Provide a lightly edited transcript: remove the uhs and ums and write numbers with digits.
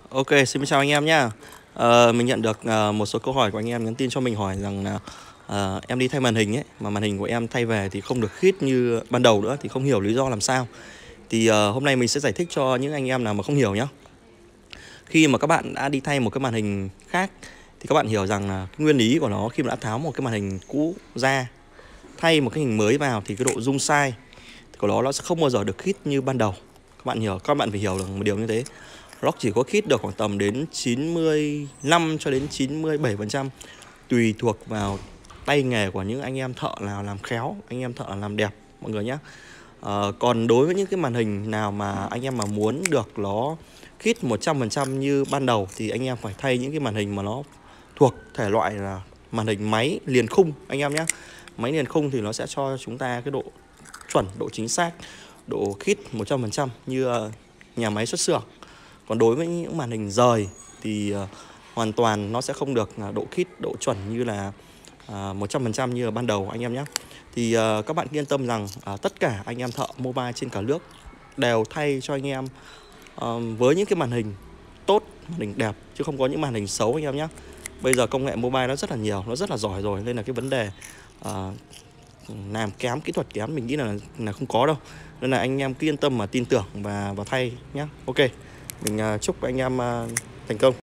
Ok, xin chào anh em nhé. Mình nhận được một số câu hỏi của anh em nhắn tin cho mình hỏi rằng là em đi thay màn hình ấy, mà màn hình của em thay về thì không được khít như ban đầu nữa, thì không hiểu lý do làm sao. Thì hôm nay mình sẽ giải thích cho những anh em nào mà không hiểu nhé. Khi mà các bạn đã đi thay một cái màn hình khác thì các bạn hiểu rằng là cái nguyên lý của nó, khi mà đã tháo một cái màn hình cũ ra, thay một cái hình mới vào thì cái độ rung sai của nó sẽ không bao giờ được khít như ban đầu. Các bạn phải hiểu được một điều như thế. Nó chỉ có khít được khoảng tầm đến 95 cho đến 97%, tùy thuộc vào tay nghề của những anh em thợ nào làm khéo, anh em thợ làm đẹp mọi người nhé. Còn đối với những cái màn hình nào mà anh em mà muốn được nó khít 100% như ban đầu thì anh em phải thay những cái màn hình mà nó thuộc thể loại là màn hình máy liền khung anh em nhé. Máy liền khung thì nó sẽ cho chúng ta cái độ chuẩn, độ chính xác, độ khít 100% như nhà máy xuất xưởng. Còn đối với những màn hình rời thì hoàn toàn nó sẽ không được độ khít, độ chuẩn như là 100% như là ban đầu anh em nhé. Thì các bạn yên tâm rằng tất cả anh em thợ mobile trên cả nước đều thay cho anh em với những cái màn hình tốt, màn hình đẹp, chứ không có những màn hình xấu anh em nhé. Bây giờ công nghệ mobile nó rất là nhiều, nó rất là giỏi rồi, nên là cái vấn đề làm kém, kỹ thuật kém mình nghĩ là không có đâu. Nên là anh em cứ yên tâm mà tin tưởng và thay nhé. Ok, mình chúc anh em thành công.